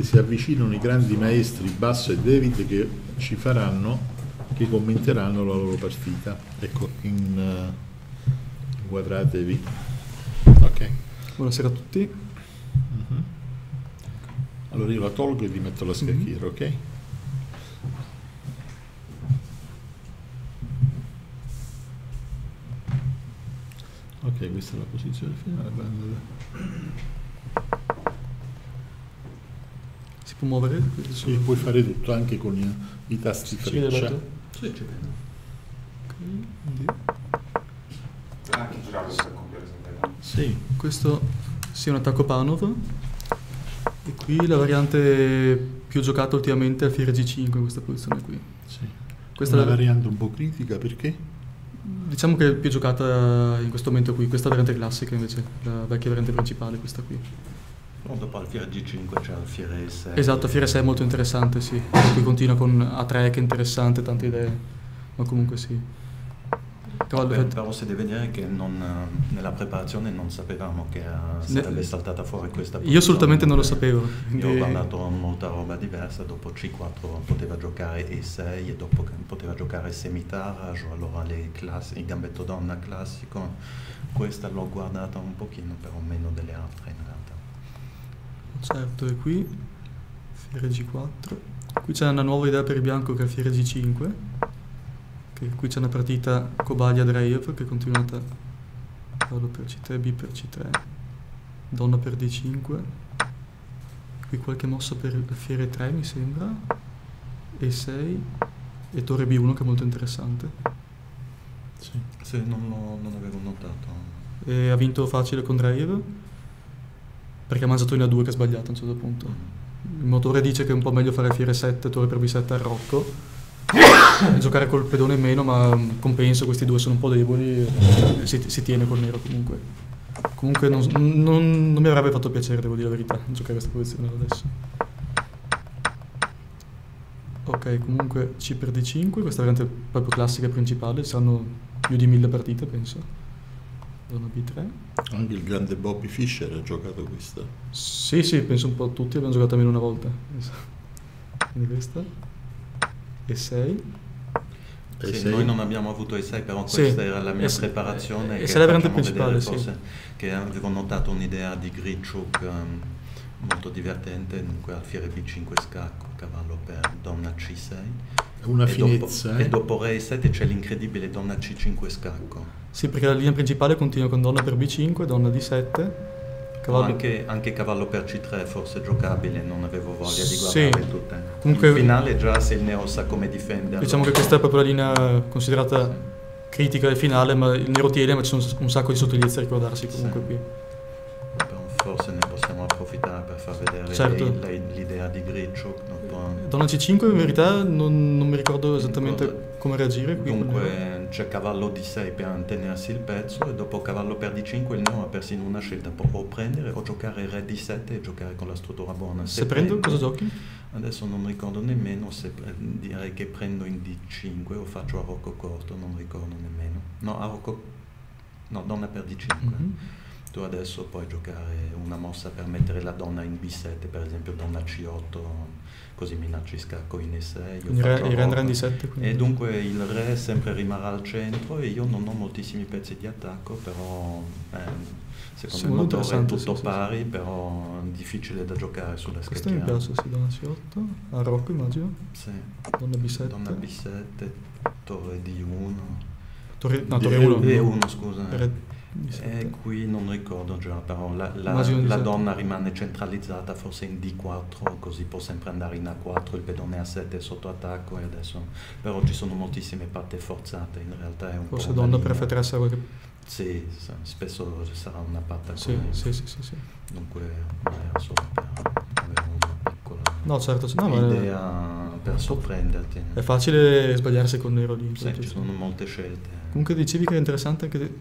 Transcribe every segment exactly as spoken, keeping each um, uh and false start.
che si avvicinano i grandi maestri Basso e David che ci faranno, che commenteranno la loro partita. Ecco, in, uh, inquadratevi. Ok. Buonasera a tutti. Uh-huh. Allora io la tolgo e vi metto la scacchiera, mm-hmm. ok? Ok, questa è la posizione finale. Si può muovere? Sì, puoi fare tutto anche con i, i tasti freccia. Sì, ci vedo. Ok, ah, che giravo per compiere sempre. Sì. Questo sì, è un attacco Panov. E qui la variante più giocata ultimamente è il fiere G cinque in questa posizione qui. Sì. Questa Una è la variante un po' critica, perché? Diciamo che è più giocata in questo momento qui, questa è la variante classica invece, la vecchia variante principale, questa qui. No, dopo al fiere G cinque c'è il fiere sei. Esatto, il fiere sei è molto interessante, sì. Poi continua con A tre che è interessante, tante idee, ma comunque sì. Beh, però si deve dire che non, nella preparazione non sapevamo che uh, sarebbe ne... saltata fuori questa posizione. Io assolutamente non lo sapevo. Quindi... Io ho guardato molta roba diversa, dopo C quattro poteva giocare E sei e dopo poteva giocare Semitarage, allora le classi, il gambetto donna classico. Questa l'ho guardata un pochino, però meno delle altre in realtà. Certo, e qui fiere G quattro. Qui c'è una nuova idea per il bianco che è il fiere G cinque. Qui c'è una partita Kobalia-Dreyev che è continuata cavallo per C tre, B per C tre, donna per D cinque, qui qualche mossa per il fiere tre mi sembra, E sei e torre B uno che è molto interessante. Sì, sì non, lo, non avevo notato. E ha vinto facile con Dreyev perché ha mangiato in A due che è sbagliato a un certo punto. Il motore dice che è un po' meglio fare fiere sette, torre per B sette al Rocco, giocare col pedone in meno, ma compenso, questi due sono un po' deboli e si, si tiene col nero comunque. Comunque non, non, non mi avrebbe fatto piacere, devo dire la verità, giocare questa posizione adesso. Ok, comunque C per D cinque, questa variante proprio classica e principale, saranno più di mille partite penso. Donna B tre. Anche il grande Bobby Fischer ha giocato questa. Sì, sì, penso un po' tutti abbiamo giocato almeno una volta. Quindi questa. E sei. Sì, sei. Noi non abbiamo avuto E sei, però sì. Questa era la mia E preparazione. E sei la variante principale, vedere, sì. Che avevo notato un'idea di Grichuk um, molto divertente, dunque al fiere B cinque scacco, cavallo per donna C sei. Una e finezza. Dopo, eh? E dopo Re E sette c'è l'incredibile donna C cinque scacco. Sì, perché la linea principale continua con donna per B cinque, donna D sette. Cavallo... Anche, anche cavallo per C tre forse giocabile, non avevo voglia di guardare sì. tutte. Comunque, in finale già se il nero sa come difendere. Diciamo allora... che questa è proprio la linea considerata sì. critica del finale, ma il nero tiene, ma ci sono un sacco di sottigliezze a ricordarsi comunque sì. qui. Però forse ne possiamo approfittare per far vedere certo. l'idea di Grichuk. Donna C cinque in verità non, non mi ricordo esattamente ricordo. come reagire qui. Dunque c'è cavallo D sei per tenersi il pezzo e dopo cavallo per D cinque il nero ha persino una scelta, può o prendere o giocare Re D sette e giocare con la struttura buona. Se, se prendo, prendo cosa giochi? Adesso non ricordo nemmeno, se direi che prendo in D cinque o faccio a rocco corto, non ricordo nemmeno. No, a rocco, no, donna per D cinque. Mm-hmm. Tu adesso puoi giocare una mossa per mettere la donna in B sette, per esempio donna C otto, così minacci scacco in E sei. Quindi re, il re andrà in D sette. Quindi. E dunque il re sempre rimarrà al centro e io non ho moltissimi pezzi di attacco, però eh, secondo sì, il motore è tutto sì, pari, sì. però difficile da giocare sulla scacchiera. Questo mi piace, sì, donna C otto, a rocco immagino. Sì. Donna B sette. Donna B sette, torre D uno. Torre, no, torre uno. E uno, scusa. Re, E qui non ricordo già, però la, la, la donna rimane centralizzata forse in D quattro, così può sempre andare in A quattro, il pedone A sette è sotto attacco e adesso però ci sono moltissime patte forzate, in realtà è un forse po' donna preferirà qualche... Sì, spesso sarà una patta sì, come... sì, sì, sì, sì. Dunque era solo per avere una piccola no, certo, no, idea ma per sorprenderti. È facile sbagliarsi con nero lì. Sì, ci sono molte scelte. Comunque dicevi che è interessante anche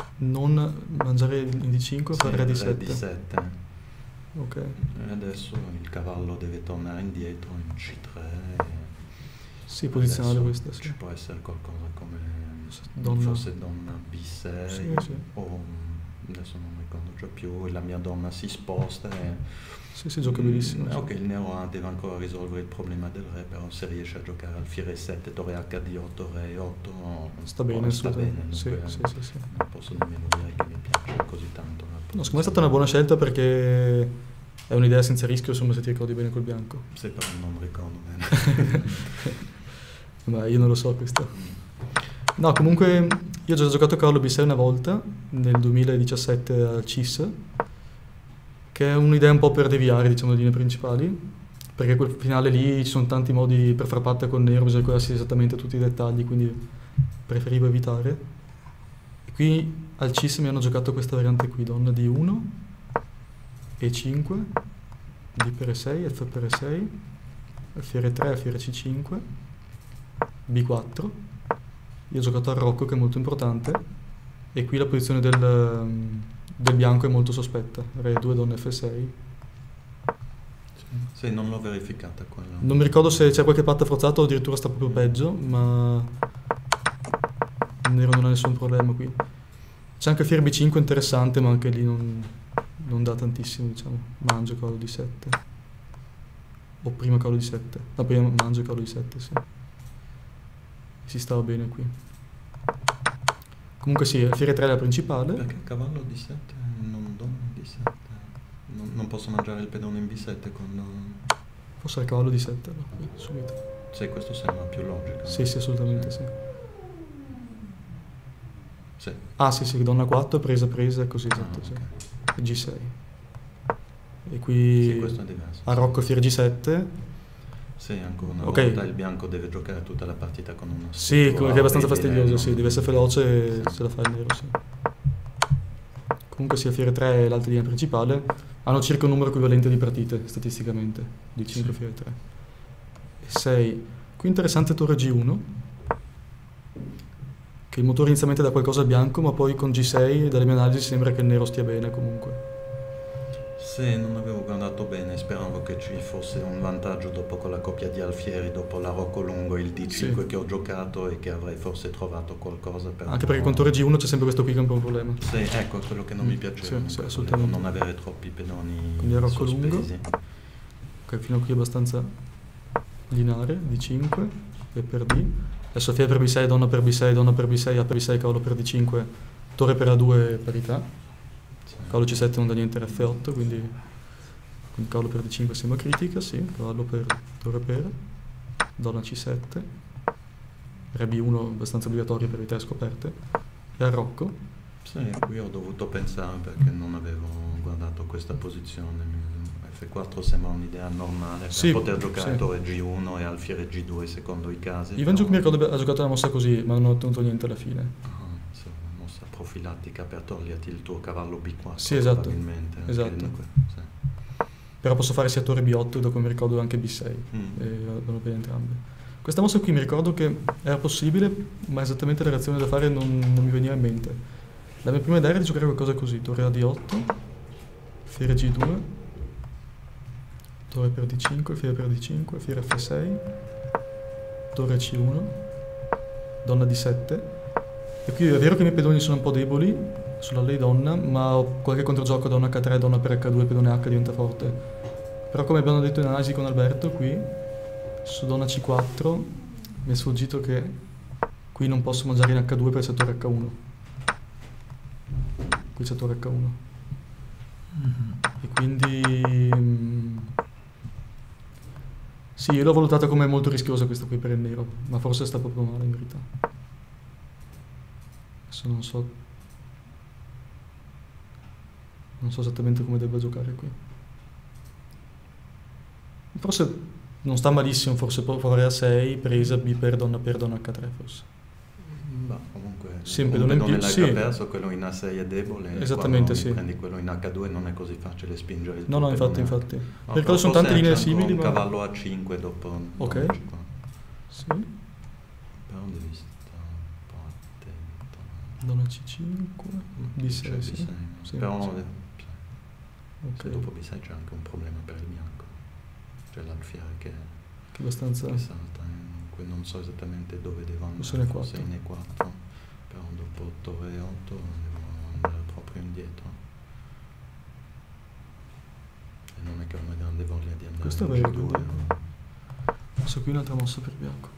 non mangiare in D cinque o sì, fare Re D sette. D sette. Ok. E adesso il cavallo deve tornare indietro in C tre. E sì, posizionale questa. Sì. Ci può essere qualcosa come donna. forse donna B sei sì, sì. o adesso non ricordo già più, e la mia donna si sposta e... Sì, si gioca benissimo. Mm, sì. ok, il nero A deve ancora risolvere il problema del re, però se riesce a giocare alfiere sette, torre acca di otto, re otto, Sta bene, oh, sta assolutamente. bene, Sì, dunque, sì, sì, sì. non posso nemmeno dire che mi piace così tanto. la No, secondo me è stata posizione. una buona scelta perché è un'idea senza rischio, insomma, se ti ricordi bene col bianco. Sì, però non ricordo bene. Ma io non lo so questo. No, comunque io ho già giocato Cavallo B sei una volta, nel duemiladiciassette al C I S, che è un'idea un po' per deviare, diciamo, le linee principali, perché quel finale lì ci sono tanti modi per far patta con nero, bisogna ricordarsi esattamente tutti i dettagli, quindi preferivo evitare. E qui al C I S mi hanno giocato questa variante qui, donna D uno, E cinque, D per E sei, F per E sei, alfiere tre, alfiere C cinque, B quattro. Io ho giocato al Rocco, che è molto importante, e qui la posizione del, del bianco è molto sospetta. Re due, donna F sei. Sì, non l'ho verificata quella. Non mi ricordo se c'è qualche patta forzata o addirittura sta proprio peggio, ma il nero non ha nessun problema qui. C'è anche alfiere B cinque interessante, ma anche lì non, non dà tantissimo, diciamo. Mangio cavallo D sette. O prima cavallo D sette. No, prima mangio cavallo D sette, sì. Si stava bene qui. Comunque sì, alfiere tre è la principale. Perché cavallo D sette non donna D sette? Non, non posso mangiare il pedone in B sette quando... Forse è il cavallo D sette, no? Qui, subito. Sì, questo sembra più logico. Sì, sì, assolutamente sì. Sì. Ah sì, sì, donna quattro, presa, presa, così, esatto, Ah, sì. ok. E G sei. E qui Sì, questo è diverso. a Rocco alfiere G sette. Sì, ancora una Ok. volta il bianco deve giocare tutta la partita con una Sì, struttura che è abbastanza orribile, fastidioso, non- sì, deve essere veloce e Sì. se la fa il nero, sì. Comunque sì, alfiere tre è l'altra linea principale. Hanno circa un numero equivalente di partite, statisticamente, di cinque Sì. alfiere tre. E sei. Qui interessante torre G uno, che il motore inizialmente dà qualcosa al bianco, ma poi con G sei, dalle mie analisi, sembra che il nero stia bene comunque. Sì, non avevo guardato bene, speravo che ci fosse un vantaggio dopo con la coppia di alfieri, dopo la Rocco lungo e il D cinque Sì. che ho giocato e che avrei forse trovato qualcosa per... Anche perché con torre G uno c'è sempre questo qui che è un po' un problema. Sì, ecco, quello che non mi Mm, piaceva, sì, comunque, sì, volevo assolutamente. non avere troppi pedoni Quindi a Rocco lungo. sospesi. Ok, fino a qui è abbastanza lineare, D cinque, e per D. Adesso alfiere per B sei, donna per B sei, donna per B sei, A per B sei, cavallo per D cinque, torre per A due, parità. Sì. Cavallo C sette non dà niente, F otto, quindi, quindi cavallo per D cinque sembra critica, sì, cavallo per, torre per, donna C sette, Re B uno abbastanza obbligatorio per le tre scoperte, e a Rocco. Sì, qui ho dovuto pensare perché non avevo guardato questa posizione. F quattro sembra un'idea normale per Sì, poter giocare sì. torre G uno e alfiere G due secondo i casi. Ivan Giuk mi però- ricordo ha giocato la mossa così, ma non ha ottenuto niente alla fine. Ah, sì, una mossa profilattica per toglierti il tuo cavallo B quattro. Sì, esatto, Probabilmente. anche esatto. dunque, sì. Però posso fare sia torre B otto, dopo mi ricordo anche B sei, Mm. e vanno bene entrambe. Questa mossa qui mi ricordo che era possibile, ma esattamente la reazione da fare non, non mi veniva in mente. La mia prima idea era di giocare qualcosa così, torre A D otto, fiere G due, torre per D cinque, fiere per D cinque, fiere F sei, torre C uno, donna D sette. E qui è vero che i miei pedoni sono un po' deboli sulla lei donna, ma ho qualche controgioco donna H tre, donna per H due, pedone H diventa forte. Però come abbiamo detto in analisi con Alberto, qui su donna C quattro mi è sfuggito che qui non posso mangiare in H due perché c'è torre H uno. Qui c'è torre H uno. E quindi... mm, sì, io l'ho valutata come molto rischiosa questa qui per il nero, ma forse sta proprio male in verità. Adesso non so... non so esattamente come debba giocare qui. Forse non sta malissimo, forse può provare a sei, presa, B per donna per donna H tre forse. Ma comunque Sì, un un pedone in pedone più, l'hai sì. già perso, quello in A sei è debole. Esattamente, quando sì. prendi quello in H due non è così facile spingere il No, tuo no, infatti, pedone. infatti. No, Perché però sono forse tante linee c'è ancora simili, un ma... cavallo A cinque dopo Ok. donna C quattro. Sì, Però devi stare un po' attento. donna C cinque, B sei, C'è sì. B sei, Sì, però sì. eh, Ok, se dopo B sei c'è anche un problema per il bianco. C'è l'alfiere che, che abbastanza... che salta. eh. Dunque non so esattamente dove devo andare. Forse in E Forse quattro. in E quattro. Però dopo torre otto devo andare proprio proprio indietro. E non è che ho una grande voglia di andare Questo è in vero, G due. quindi. Adesso qui un'altra mossa per bianco.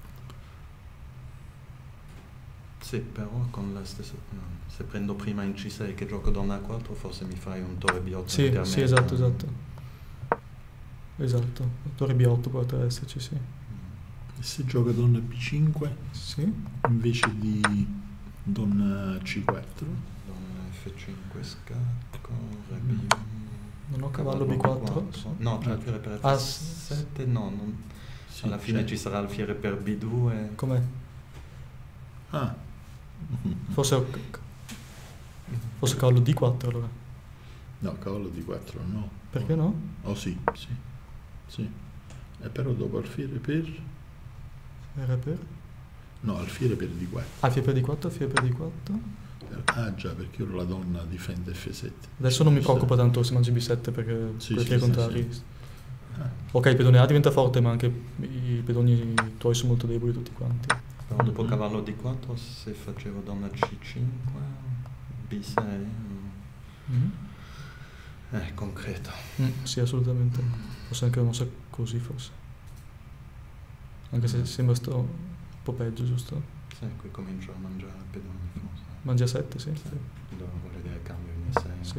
Sì, però con la stessa... no, se prendo prima in C sei che gioco donna A quattro, forse mi fai un torre B otto Sì, intermedio. sì, esatto, esatto. Esatto, torre B otto potrebbe esserci, sì. E se gioca donna B cinque Sì. invece di donna C quattro? Donna F cinque scacco, re B uno... Non ho cavallo B quattro. No, c'è alfiere per Ah, F sette, no, non... Sì, alla fine c'è. ci sarà alfiere per B due. Com'è? Ah. Forse, ho- forse cavallo D quattro allora. No, cavallo D quattro no. Perché no? Oh sì, sì, sì. E però dopo alfiere per... Era per? No, alfiere per D quattro. Alfiere per D quattro, alfiere per D quattro. Ah già, perché ora la donna difende F sette. Adesso non mi preoccupa tanto se mangi B sette perché Sì, perché sì, ai sì, contrari. sì. Ah, Ok, il pedone A diventa forte, ma anche i pedoni tuoi sono molto deboli tutti quanti. Però dopo Mhm. cavallo D quattro, se facevo donna C cinque, B sei... Mm. Eh, concreto. Mm, sì, assolutamente. Forse anche una mossa così, forse. Anche se sembra sto un po' peggio, giusto? Sì, qui comincio a mangiare pedoni, forse. Mangi a sette, sì. Sì, dove voglio dire cambio in E sei. Sì.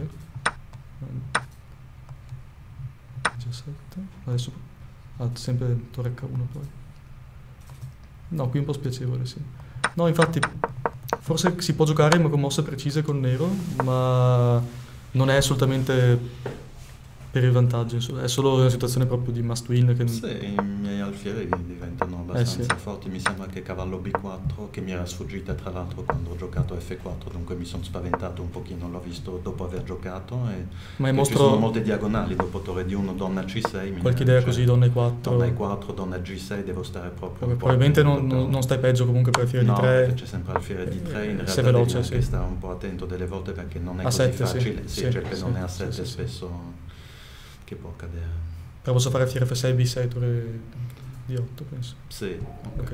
Mangi a sette. Adesso ha sempre torre H uno poi. No, qui un po' spiacevole, sì. No, infatti, forse si può giocare con mosse precise col nero, ma non è assolutamente per il vantaggio, insomma. È solo una situazione proprio di must win che... Sì, i miei alfieri diventano abbastanza Eh, sì. forti. Mi sembra che cavallo B quattro, che mi era sfuggita tra l'altro quando ho giocato F quattro, dunque mi sono spaventato un pochino, l'ho visto dopo aver giocato. E Ma è e mostro... ci sono molte diagonali, dopo torre D uno, donna C sei. mi Qualche viene- idea così, cioè, donna E quattro. Donna E quattro, donna G sei, devo stare proprio... un po' Probabilmente non, attento, non- però- non stai peggio comunque per alfiere No, di tre. perché c'è sempre alfiere di tre, in Eh, realtà sei veloce, devi anche sì. stare un po' attento delle volte perché non è A così sette, sì. facile. Sì, Sì, c'è il pedone sì, a sì, sette sì, sì. spesso che può cadere. Però posso fare alfiere F sei, B sei, torre D otto, penso. Sì, Ok.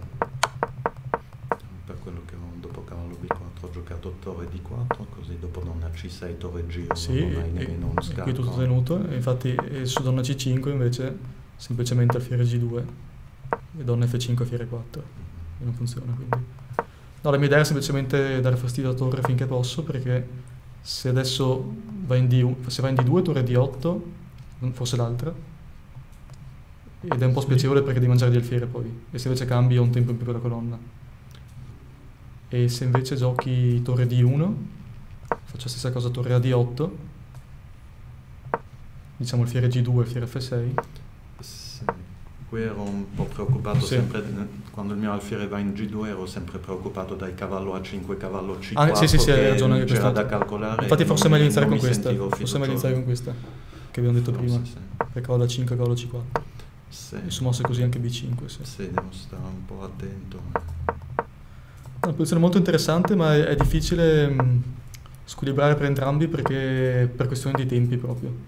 per quello che ho dopo cavallo B quattro ho giocato torre D quattro, così dopo donna C sei, torre G uno, Sì, non hai e, nemmeno un e scacco. qui tutto tenuto. E infatti e su donna C cinque invece semplicemente alfiere G due e donna F cinque alfiere quattro. E non funziona, quindi... No, la mia idea è semplicemente dare fastidio alla torre finché posso, perché se adesso va in D uno, se va in D due, torre D otto, forse l'altra, ed è un po' spiacevole perché devi mangiare di alfiere poi, e se invece cambi ho un tempo in più per la colonna. E se invece giochi torre D uno, faccio la stessa cosa torre A D otto, diciamo alfiere G due, alfiere F sei. Sì. Qui ero un po' preoccupato Sì. sempre, quando il mio alfiere va in G due ero sempre preoccupato dai cavallo A cinque, cavallo C quattro, Ah, sì, sì, sì, hai che ragione anche c'era questa. da calcolare. Infatti e forse è non meglio mi- iniziare non con mi questa, sentivo forse è meglio fiducioso. iniziare con questa, che abbiamo detto Forse prima, sì. per cavallo A cinque, cavallo C quattro, Sì. e su mosse così anche B cinque, sì. Sì, devo stare un po' attento. Una posizione molto interessante, ma è, è difficile mh, squilibrare per entrambi perché per questione di tempi proprio.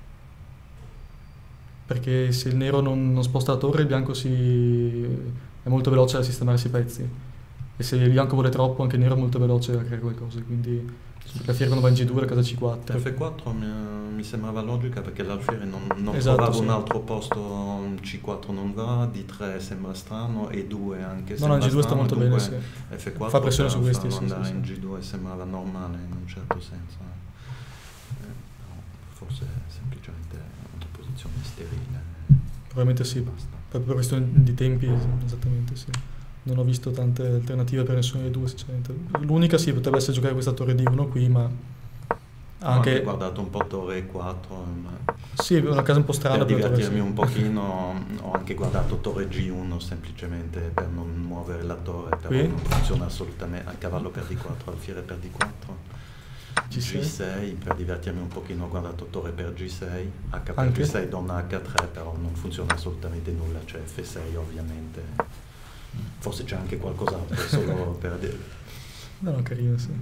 Perché se il nero non, non sposta la torre, il bianco si, è molto veloce a sistemarsi i pezzi. E se il bianco vuole troppo, anche il nero è molto veloce a creare qualcosa. Quindi l'alfiere quando va in G due, la casa C quattro. F quattro mi, mi sembrava logica perché l'alfiere non, non Esatto, trovavo sì. un altro posto, C quattro non va, D tre sembra strano, E due anche No, no, sembra in G due sta strano, molto bene, dunque sì. F quattro Fa pressione per su questi, farlo sì, andare sì, in sì. G due sembrava normale in un certo senso. Eh, no, forse è semplicemente una posizione sterile. Probabilmente sì, Basta. proprio per questione di tempi, esattamente sì. Non ho visto tante alternative per nessuna dei due, sinceramente. L'unica sì, potrebbe essere giocare questa torre D uno qui, ma Ho anche anche... guardato un po' torre E quattro, ma Sì, è una casa un po' strana per per la torre, divertirmi sì. un pochino ho anche guardato torre G uno semplicemente per non muovere la torre, però Qui? non funziona assolutamente. A cavallo per D quattro, alfiere per D quattro, G sei. G sei, per divertirmi un pochino ho guardato torre per G sei, H per Anche? G sei, donna H tre, però non funziona assolutamente nulla, c'è F sei ovviamente. Forse c'è anche qualcos'altro, solo per dire. No, no, carino, sì.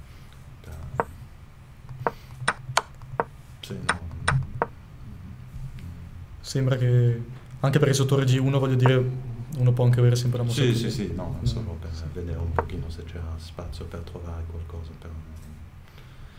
Sì, no. Sembra che... Anche perché su torre G uno, voglio dire, uno può anche avere sempre la mossa Sì, così. sì, sì, no, Mm. solo per vedere un pochino se c'era spazio per trovare qualcosa, però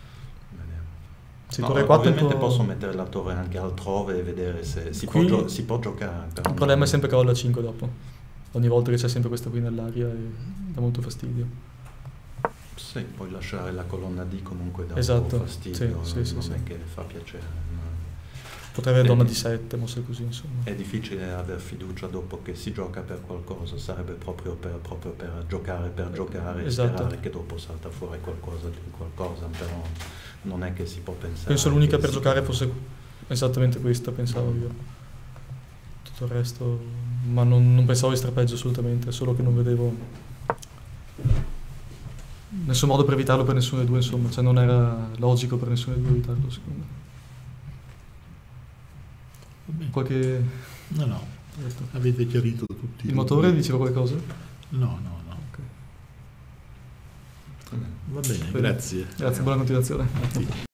Sì, No, torre quattro è un ovviamente po'... posso mettere la torre anche altrove e vedere se si, Qui- può, gio- si può giocare. però Il problema è non- sempre cavallo a cinque dopo. Ogni volta che c'è sempre questa qui nell'aria e dà molto fastidio. Sì, puoi lasciare la colonna D comunque dà Esatto, un po' fastidio, sì, sì, sì, non sì. è che fa piacere. no. Potrei avere Eh, donna di sette, mosse così, insomma. È difficile aver fiducia dopo che si gioca per qualcosa, sarebbe proprio per, proprio per giocare per giocare Esatto. e sperare che dopo salta fuori qualcosa di qualcosa, però non è che si può pensare. Penso l'unica che per si- giocare fosse esattamente questa, pensavo io. Tutto il resto... Ma non, non pensavo di strapeggio assolutamente, solo che non vedevo nessun modo per evitarlo per nessuno dei due, insomma. Cioè non era logico per nessuno dei due evitarlo, secondo me. Va bene. Qualche... No, no, avete chiarito tutti. Il i motore dubbi. diceva qualcosa? No, no, no. Ok. Va bene. Va bene, Bene. grazie. Grazie, buona continuazione. Sì.